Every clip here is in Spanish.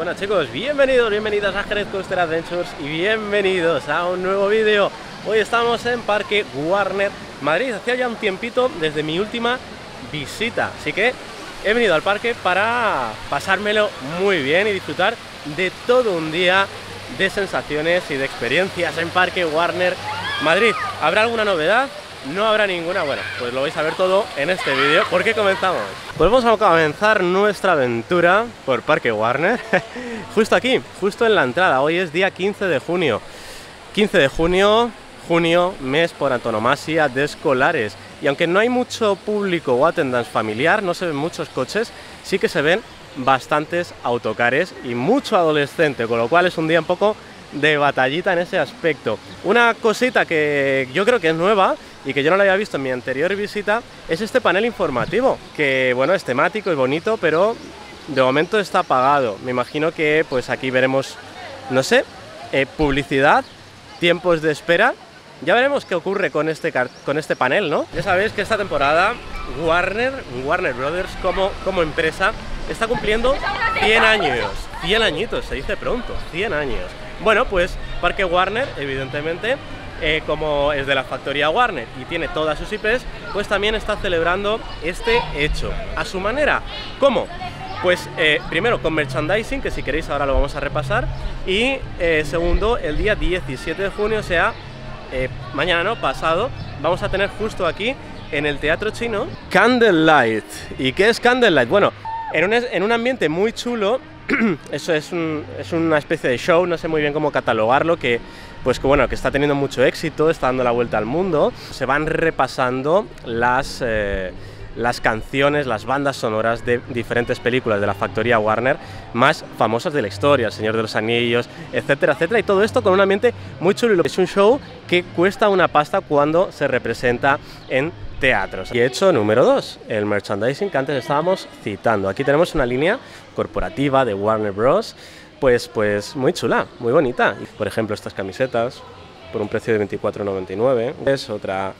buenas chicos, bienvenidos a Jerez Coaster Adventures y bienvenidos a un nuevo vídeo. Hoy estamos en Parque Warner Madrid, hacía ya un tiempito desde mi última visita, así que he venido al parque para pasármelo muy bien y disfrutar de todo un día de sensaciones y de experiencias en Parque Warner Madrid. ¿Habrá alguna novedad? No habrá ninguna. Bueno, pues lo vais a ver todo en este vídeo. ¿Por qué comenzamos? Pues vamos a comenzar nuestra aventura por Parque Warner justo aquí, justo en la entrada. Hoy es día 15 de junio. 15 de junio, mes por antonomasia de escolares. Y aunque no hay mucho público o attendance familiar, no se ven muchos coches, sí que se ven bastantes autocares y mucho adolescente, con lo cual es un día un poco de batallita en ese aspecto. Una cosita que yo creo que es nueva y que yo no la había visto en mi anterior visita es este panel informativo, que bueno, es temático y bonito, pero de momento está apagado. Me imagino que pues aquí veremos, no sé, publicidad, tiempos de espera. Ya veremos qué ocurre con este panel, ¿no? Ya sabéis que esta temporada Warner Brothers como empresa está cumpliendo 100 años. 100 añitos, se dice pronto, 100 años. Bueno, pues Parque Warner, evidentemente, como es de la factoría Warner y tiene todas sus IPs, pues también está celebrando este hecho a su manera. ¿Cómo? Pues primero con merchandising, que si queréis ahora lo vamos a repasar, y segundo, el día 17 de junio, o sea, mañana no, pasado, vamos a tener justo aquí en el Teatro Chino Candlelight. ¿Y qué es Candlelight? Bueno, en un ambiente muy chulo. Eso es una especie de show, no sé muy bien cómo catalogarlo, que está teniendo mucho éxito, está dando la vuelta al mundo. Se van repasando las canciones, las bandas sonoras de diferentes películas de la factoría Warner más famosas de la historia, El Señor de los Anillos, etcétera, etcétera, y todo esto con un ambiente muy chulo. Es un show que cuesta una pasta cuando se representa en teatros. Y hecho número 2, el merchandising que antes estábamos citando. Aquí tenemos una línea corporativa de Warner Bros. Pues muy chula, muy bonita. Por ejemplo, estas camisetas por un precio de 24,99. Es otra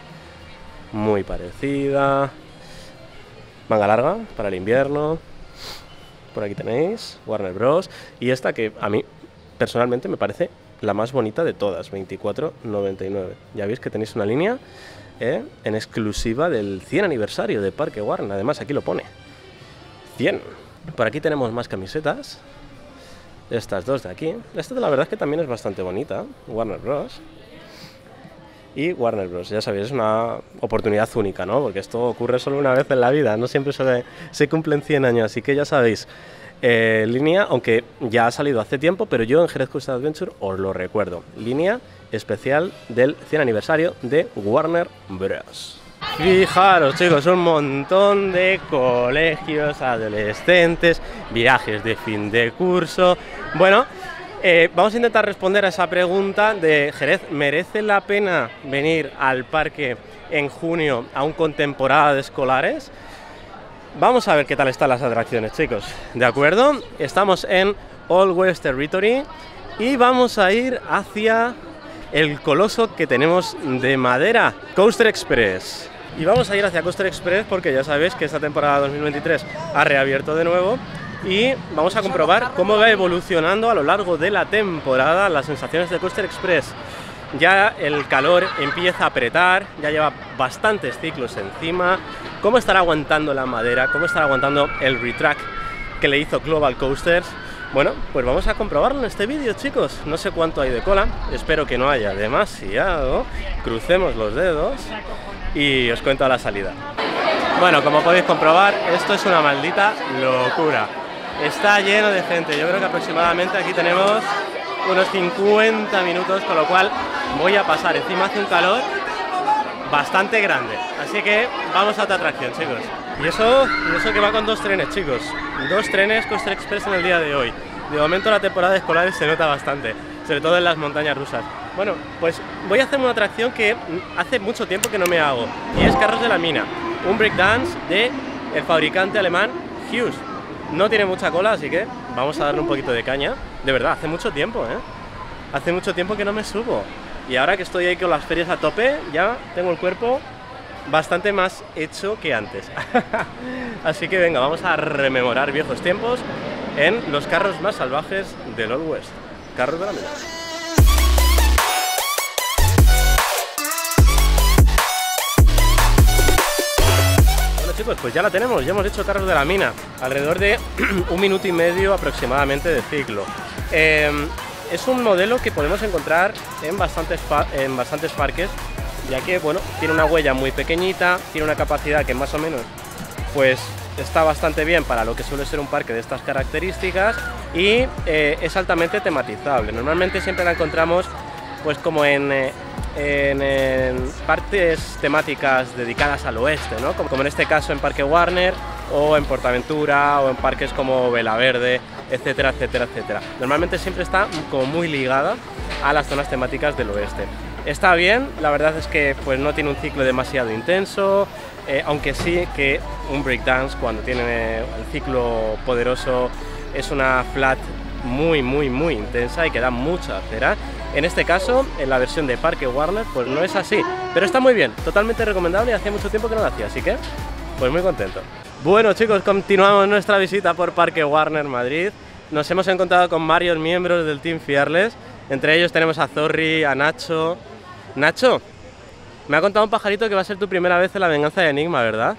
muy parecida. Manga larga para el invierno. Por aquí tenéis Warner Bros. Y esta que a mí personalmente me parece la más bonita de todas, 24,99. Ya veis que tenéis una línea en exclusiva del 100 aniversario de Parque Warner. Además aquí lo pone 100. Por aquí tenemos más camisetas, estas dos de aquí. Esta la verdad es que también es bastante bonita, Warner Bros. Y Warner Bros, ya sabéis, es una oportunidad única, ¿no? Porque esto ocurre solo una vez en la vida, no siempre se cumplen 100 años, así que ya sabéis, línea, aunque ya ha salido hace tiempo, pero yo en Jerez Coaster Adventure os lo recuerdo, línea especial del 100 aniversario de Warner Bros. Fijaros chicos, un montón de colegios, adolescentes, viajes de fin de curso. Bueno, vamos a intentar responder a esa pregunta de Jerez, ¿merece la pena venir al parque en junio aún con temporada de escolares? Vamos a ver qué tal están las atracciones, chicos. ¿De acuerdo? Estamos en Old West Territory y vamos a ir hacia el coloso que tenemos de madera, Coaster Express. Y vamos a ir hacia Coaster Express porque ya sabéis que esta temporada 2023 ha reabierto de nuevo y vamos a comprobar cómo va evolucionando a lo largo de la temporada las sensaciones de Coaster Express. Ya el calor empieza a apretar, ya lleva bastantes ciclos encima. ¿Cómo estará aguantando la madera? ¿Cómo estará aguantando el retrack que le hizo Global Coasters? Bueno, pues vamos a comprobarlo en este vídeo, chicos. No sé cuánto hay de cola, espero que no haya demasiado. Crucemos los dedos y os cuento a la salida. Bueno, como podéis comprobar, esto es una maldita locura. Está lleno de gente, yo creo que aproximadamente aquí tenemos unos 50 minutos, con lo cual voy a pasar. Encima hace un calor bastante grande, así que vamos a otra atracción, chicos. Y eso que va con 2 trenes, chicos. 2 trenes Coaster Express en el día de hoy. De momento la temporada de escolares se nota bastante, sobre todo en las montañas rusas. Bueno, pues voy a hacer una atracción que hace mucho tiempo que no me hago, y es Carros de la Mina, un breakdance de el fabricante alemán Hughes. No tiene mucha cola, así que vamos a darle un poquito de caña. De verdad, hace mucho tiempo, hace mucho tiempo que no me subo. Y ahora que estoy ahí con las ferias a tope, ya tengo el cuerpo bastante más hecho que antes. Así que venga, vamos a rememorar viejos tiempos en los carros más salvajes del Old West. Carros de la mina. Chicos, pues ya la tenemos, ya hemos hecho carros de la mina, alrededor de 1 minuto y medio aproximadamente de ciclo. Es un modelo que podemos encontrar en bastantes parques, ya que bueno, tiene una huella muy pequeñita, tiene una capacidad que más o menos pues está bastante bien para lo que suele ser un parque de estas características y es altamente tematizable. Normalmente siempre la encontramos pues como en partes temáticas dedicadas al oeste, ¿no? Como en este caso en Parque Warner o en PortAventura o en parques como Vela Verde, etcétera, etcétera, etcétera. Normalmente siempre está como muy ligada a las zonas temáticas del oeste. Está bien, la verdad es que pues no tiene un ciclo demasiado intenso, aunque sí que un breakdance cuando tiene el ciclo poderoso es una flat muy intensa y que da mucha cera. En este caso, en la versión de Parque Warner, pues no es así, pero está muy bien, totalmente recomendable y hacía mucho tiempo que no lo hacía, así que pues muy contento. Bueno chicos, continuamos nuestra visita por Parque Warner Madrid. Nos hemos encontrado con varios miembros del Team Fearless, entre ellos tenemos a Zorri, a Nacho. Nacho, me ha contado un pajarito que va a ser tu primera vez en La Venganza de Enigma, ¿verdad?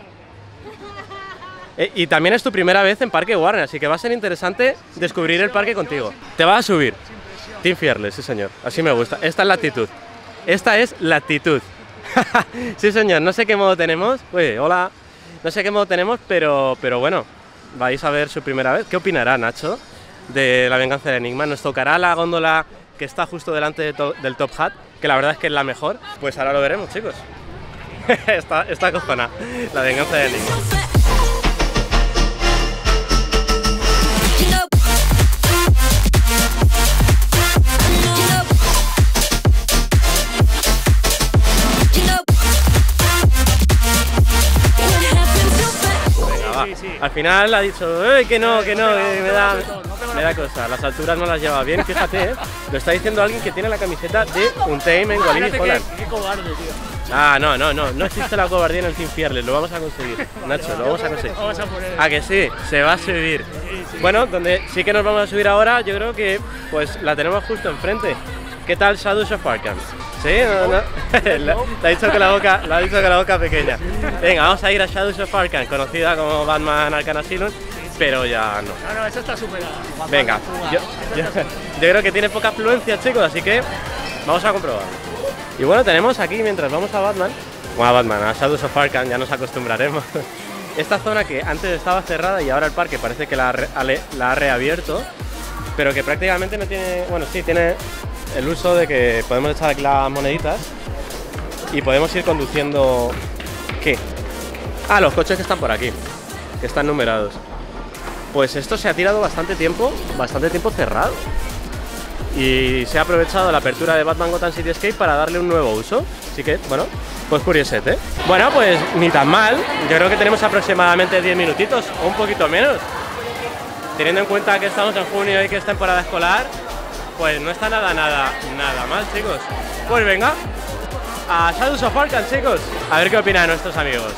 Y también es tu primera vez en Parque Warner, así que va a ser interesante descubrir el parque contigo. Te vas a subir. Team Fearless, sí señor, así me gusta. Esta es la actitud. Esta es la actitud. Sí señor, no sé qué modo tenemos. Uy, hola. No sé qué modo tenemos, pero bueno, vais a ver su primera vez. ¿Qué opinará Nacho de La Venganza de Enigma? Nos tocará la góndola que está justo delante del Top Hat, que la verdad es que es la mejor. Pues ahora lo veremos, chicos. Está cojona, La Venganza de Enigma. Al final ha dicho que no, que me da cosa, las alturas no las lleva bien, fíjate, lo está diciendo alguien que tiene la camiseta de Untamed en Walibi Holland. Qué cobarde, tío. Ah, no existe la cobardía en el Team Fearless, lo vamos a conseguir, Nacho, lo vamos a conseguir. Vamos a poner. Ah, que sí, se va a subir. Sí. Bueno, donde sí que nos vamos a subir ahora, yo creo que pues la tenemos justo enfrente. ¿Qué tal Shadows of Arkham? ¿Sí? No. Le ha dicho que la boca pequeña. Venga, vamos a ir a Shadows of Arkham, conocida como Batman Arkham Asylum, pero ya no. No, esa está superada. Venga, yo creo que tiene poca afluencia, chicos, así que vamos a comprobar. Y bueno, tenemos aquí, mientras vamos a a Shadows of Arkham, ya nos acostumbraremos. Esta zona que antes estaba cerrada y ahora el parque parece que la ha reabierto, pero que prácticamente no tiene, bueno, sí, tiene el uso de que podemos echar aquí las moneditas y podemos ir conduciendo. ¿Qué? Ah, los coches que están por aquí, que están numerados. Pues esto se ha tirado bastante tiempo cerrado y se ha aprovechado la apertura de Batman Gotham City Escape para darle un nuevo uso, así que bueno, pues curiosete. Bueno, pues ni tan mal, yo creo que tenemos aproximadamente 10 minutitos o un poquito menos, teniendo en cuenta que estamos en junio y que es temporada escolar. Pues no está nada mal, chicos. Pues venga, a Shadows of Arkham, chicos. A ver qué opinan nuestros amigos.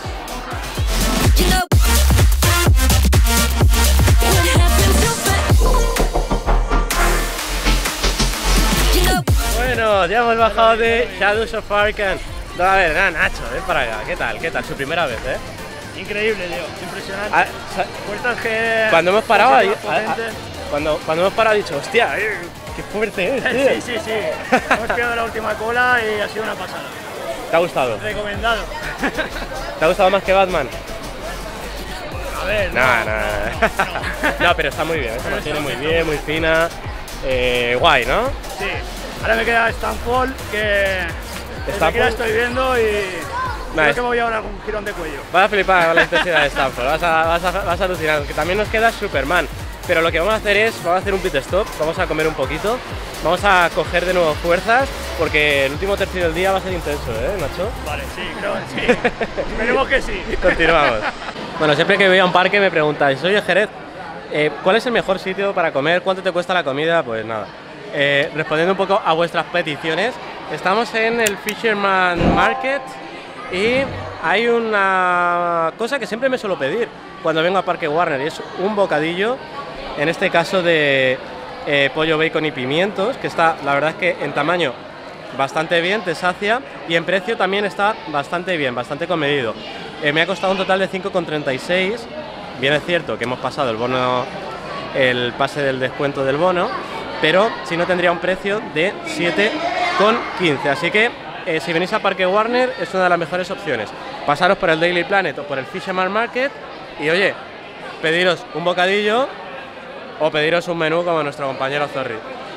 Bueno, ya hemos bajado de Shadows of Arkham. A ver, Nacho, ven para acá. ¿Qué tal? Su primera vez, ¿eh? Increíble, tío. Impresionante. Puertas que... Cuando hemos parado, cuando hemos parado, he dicho, hostia, qué fuerte es, tío. Sí. Hemos pillado la última cola y ha sido una pasada. ¿Te ha gustado? Recomendado. ¿Te ha gustado más que Batman? A ver, No, pero está muy bien, se mantiene muy bien, muy fina. Guay, ¿no? Sí. Ahora me queda Stanford, que desde aquí la estoy viendo y creo que me voy a dar algún girón de cuello. Vas a flipar con la intensidad de Stanford, vas a alucinar. Que también nos queda Superman. Pero lo que vamos a hacer es, vamos a hacer un pit stop, vamos a comer un poquito, vamos a coger de nuevo fuerzas, porque el último tercio del día va a ser intenso, Nacho? Vale, sí, creo que sí. Esperemos que sí. Continuamos. Bueno, siempre que voy a un parque me preguntáis, oye Jerez, ¿cuál es el mejor sitio para comer? ¿Cuánto te cuesta la comida? Pues nada, respondiendo un poco a vuestras peticiones, estamos en el Fisherman Market y hay una cosa que siempre me suelo pedir cuando vengo a Parque Warner y es un bocadillo en este caso de pollo, bacon y pimientos, que está, la verdad es que en tamaño bastante bien, te sacia, y en precio también está bastante bien, bastante comedido. Me ha costado un total de 5,36. Bien es cierto que hemos pasado el bono, el pase del descuento del bono, pero si no tendría un precio de 7,15. Así que si venís a Parque Warner es una de las mejores opciones. Pasaros por el Daily Planet o por el Fisherman Market y oye, pediros un bocadillo o pediros un menú como nuestro compañero Zorri.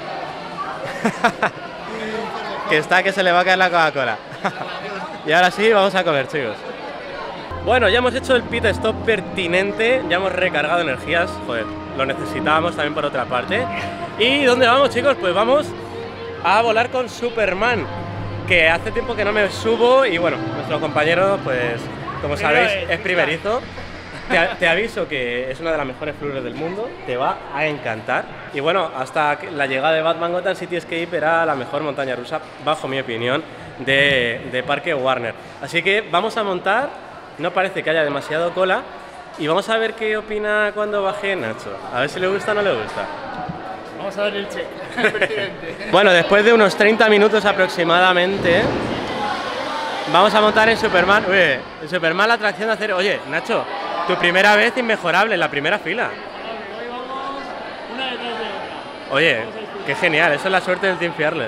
Que está que se le va a caer la Coca-Cola. Y ahora sí, vamos a comer, chicos. Bueno, ya hemos hecho el pit stop pertinente, ya hemos recargado energías, joder, lo necesitábamos también por otra parte. ¿Y dónde vamos, chicos? Pues vamos a volar con Superman, que hace tiempo que no me subo y bueno, nuestro compañero, pues como sabéis, es primerizo. Te aviso que es una de las mejores flores del mundo, te va a encantar. Y bueno, hasta la llegada de Batman Gotham City Escape era la mejor montaña rusa, bajo mi opinión, de Parque Warner. Así que vamos a montar, no parece que haya demasiado cola, y vamos a ver qué opina cuando baje Nacho. A ver si le gusta o no le gusta. Vamos a ver el check. Bueno, después de unos 30 minutos aproximadamente, vamos a montar en Superman. Oye, en Superman la atracción de acero. Oye, Nacho, tu primera vez inmejorable en la primera fila. Hoy vamos una detrás de otra. Oye, qué genial, eso es la suerte del Team Fearless.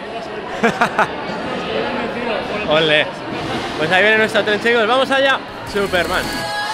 Ole. Pues ahí viene nuestro tren, chicos, vamos allá, Superman.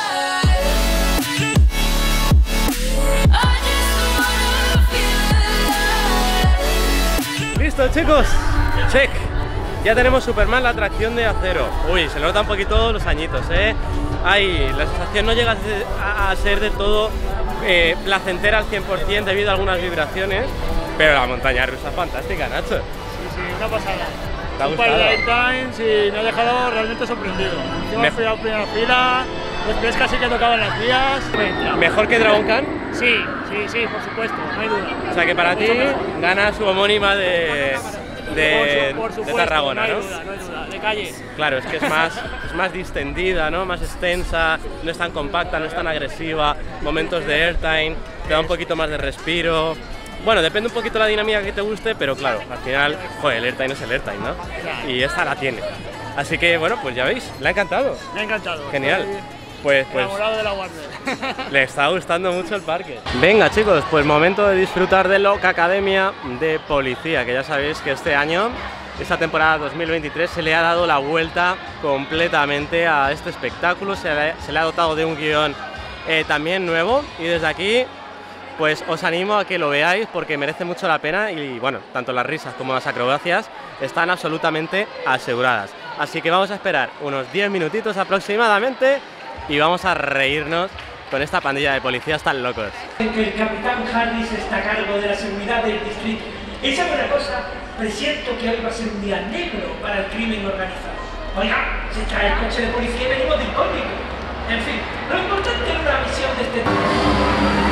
Listo, chicos, check. Ya tenemos Superman, la atracción de acero. Uy, se nota un poquito los añitos, Ay, la sensación no llega a ser de todo placentera al 100% debido a algunas vibraciones, pero la montaña rusa es fantástica, Nacho. Sí, una pasada. ¿Te ha un par gustado? de airtimes y me ha dejado realmente sorprendido. Encima fui a la primera fila, después casi que tocaban las vías. ¿Mejor que Dragon Khan? Sí, por supuesto, no hay duda. O sea que para ti gana su homónima de Tarragona, no hay ¿no? duda, de calle. Claro, es que es más distendida, ¿no? Más extensa, no es tan compacta, no es tan agresiva, momentos de airtime, te da un poquito más de respiro. Bueno, depende un poquito de la dinámica que te guste, pero claro, al final, joder, el airtime es el airtime, ¿no? Claro. Y esta la tiene. Así que, bueno, pues ya veis, le ha encantado. Me ha encantado. Genial. Pues Enamorado de la Warner. le está gustando mucho el parque. Venga, chicos, pues momento de disfrutar de Loca Academia de Policía, que ya sabéis que este año, esta temporada 2023, se le ha dado la vuelta completamente a este espectáculo, se le ha dotado de un guión también nuevo, y desde aquí pues os animo a que lo veáis porque merece mucho la pena y bueno, tanto las risas como las acrobacias están absolutamente aseguradas. Así que vamos a esperar unos 10 minutitos aproximadamente y vamos a reírnos con esta pandilla de policías tan locos. Que el capitán Harris está a cargo de la seguridad del distrito. Y sabe una cosa, presiento que hoy va a ser un día negro para el crimen organizado. Oiga, se trae el coche de policía y venimos de incógnito. En fin, lo importante es una misión de este tipo.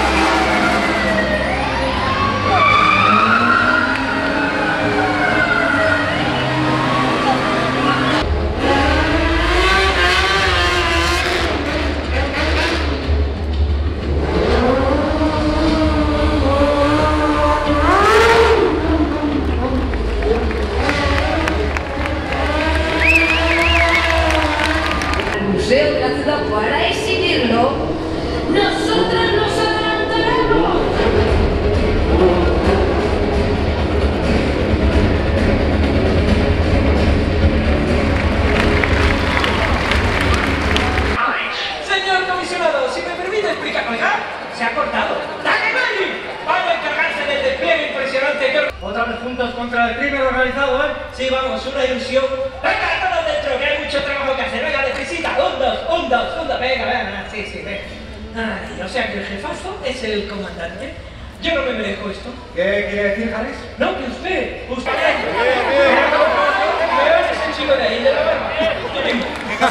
Museo de la ciudad para exhibirlo, nosotros nos adelantaremos. Señor comisionado, si me permite explicar, oiga, se ha cortado. ¡Taquemani! Vaya a encargarse del despliegue impresionante que... Otra vez juntos contra el crimen organizado, ¿eh? Sí, vamos, una ilusión. Venga, todos dentro, que hay mucho trabajo que hacer. Venga, necesita. Un, dos. Venga. Sí, venga. Ay, o sea que el jefazo es el comandante. Yo no me merezco esto. ¿Qué quiere decir, Harris? No, que usted. ¿Me ves ese chico de ahí, de la barba? Tú mismo.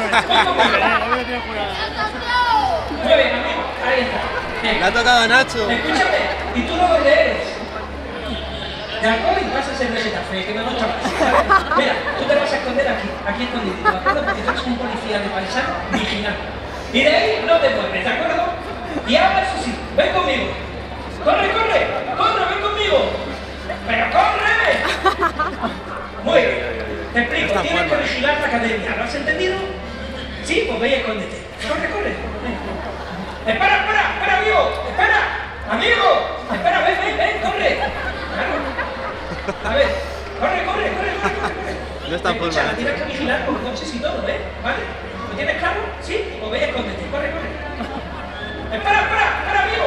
Muy bien, amigo. Ahí está. Bien. Le ha tocado a Nacho. Escúchame, ¿y tú no dónde eres? De alcohol y pasas el Getafe, que me gusta más, ¿sabes? Mira, tú te vas a esconder aquí escondidito, ¿de acuerdo? Porque tú eres un policía de paisano vigilante. Y de ahí no te mueves, ¿de acuerdo? Y ahora eso sí, ven conmigo. ¡Corre, corre! ¡Corre, ven conmigo! ¡Pero corre! Muy bien. Te explico, tienes que vigilar la academia, ¿lo has entendido? Sí, pues ve y escóndete. Corre, corre. Espera, amigo. Espera, amigo. Espera, ven, corre. Claro. A ver, corre. No está por la tienes que vigilar con coches y todo, ¿ves? ¿Vale? ¿Lo tienes claro? Sí, pues ve y escóndete. Corre. Espera, amigo.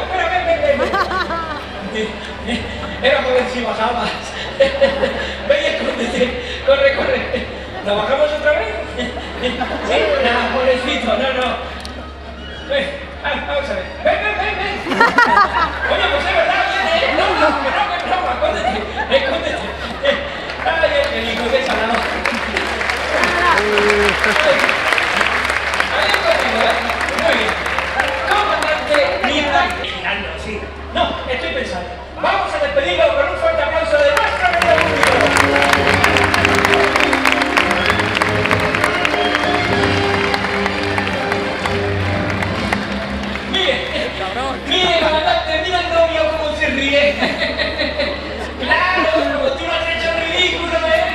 Ven. Era por ver si bajabas. Ven y escóndete. Corre. ¿La bajamos otra vez? Sí, no, pobrecito, no. Ven, vamos a ver. Ven. Oye, pues es verdad, viene. No, escóndete. Ay, el hijo de salado. Muy bien. Comandante, mierda. Girando, sí. No, estoy pensando. Vamos a despedirlo con un fuerte aplauso de nuestra medio público. Mire, comandante, mira el novio cómo se ríe. Claro, como tú lo has hecho ridículo,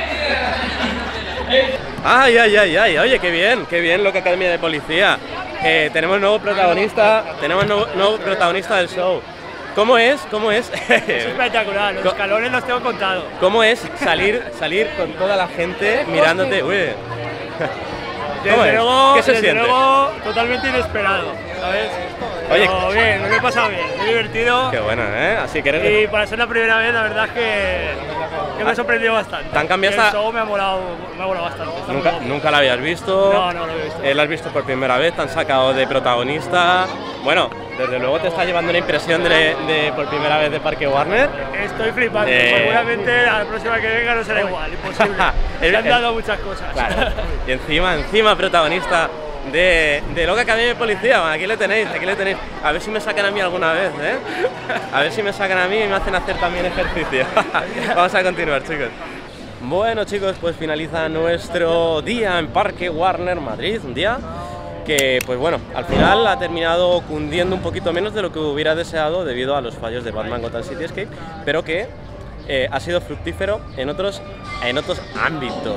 Ay, oye, qué bien Loca Academia de Policía. Tenemos nuevo protagonista del show. ¿Cómo es? Es espectacular, los escalones los tengo contados. ¿Cómo es salir con toda la gente mirándote? Uy. Desde luego, ¿Qué se siente? Totalmente inesperado, ¿sabes? Oye, pero bien, me lo he pasado bien, me he divertido. Qué bueno, ¿eh? Así que y para ser la primera vez, la verdad es que me ha sorprendido bastante. ¿Te han cambiado el show me ha molado bastante. ¿Nunca la habías visto? No lo había visto. ¿La has visto por primera vez? ¿Te han sacado de protagonista? Bueno, desde luego te está llevando una impresión de por primera vez de Parque Warner. Estoy flipando, seguramente la próxima que venga no será igual, imposible. Se han dado muchas cosas. Claro. Y encima protagonista de Loca Academia de Policía. Aquí le tenéis. A ver si me sacan a mí alguna vez, ¿eh? A ver si me sacan a mí y me hacen hacer también ejercicio. Vamos a continuar, chicos. Bueno, chicos, pues finaliza nuestro día en Parque Warner Madrid, un día que, pues bueno, al final ha terminado cundiendo un poquito menos de lo que hubiera deseado debido a los fallos de Batman Gotham City Escape, pero que ha sido fructífero en otros ámbitos.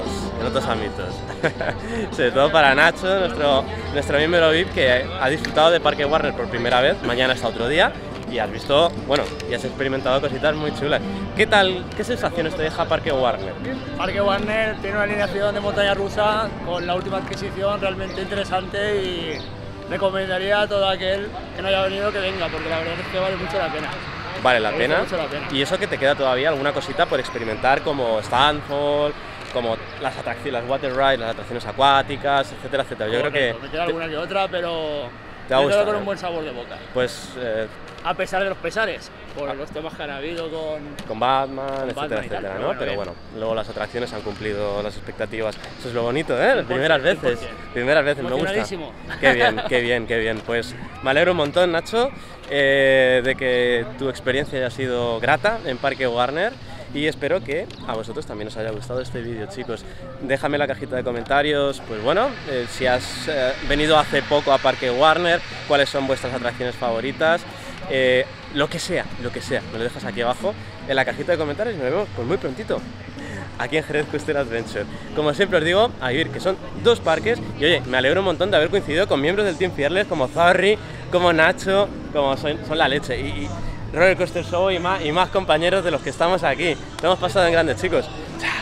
Sobre todo para Nacho, nuestro miembro VIP, que ha disfrutado de Parque Warner por primera vez. Mañana está otro día y has visto, bueno, y has experimentado cositas muy chulas. ¿Qué tal? ¿Qué sensaciones te deja Parque Warner? Parque Warner tiene una alineación de montaña rusa con la última adquisición realmente interesante y recomendaría a todo aquel que no haya venido que venga, porque la verdad es que vale mucho la pena. Vale la pena. Y eso que te queda todavía alguna cosita por experimentar, como Stanford, como las atracciones, las water rides, las atracciones acuáticas, etcétera. Yo creo que me queda alguna que otra, pero te ha gustado, con un buen sabor de boca. Pues a pesar de los pesares, por los temas que han habido con Batman, etcétera, ¿no? Pero bueno, luego las atracciones han cumplido las expectativas. Eso es lo bonito, ¿eh? Primeras veces, me gusta. Qué bien. Pues me alegro un montón, Nacho, de que tu experiencia haya sido grata en Parque Warner. Y espero que a vosotros también os haya gustado este vídeo, chicos. Déjame en la cajita de comentarios, pues bueno, si has venido hace poco a Parque Warner, cuáles son vuestras atracciones favoritas, lo que sea, me lo dejas aquí abajo en la cajita de comentarios y nos vemos pues muy prontito aquí en Jerez Coaster Adventure. Como siempre os digo, a vivir, que son dos parques, y oye, me alegro un montón de haber coincidido con miembros del Team Fearless como Zarri, como Nacho, como son la leche, y Roller Coaster Show y más compañeros de los que estamos aquí. Lo hemos pasado en grande, chicos. Chao.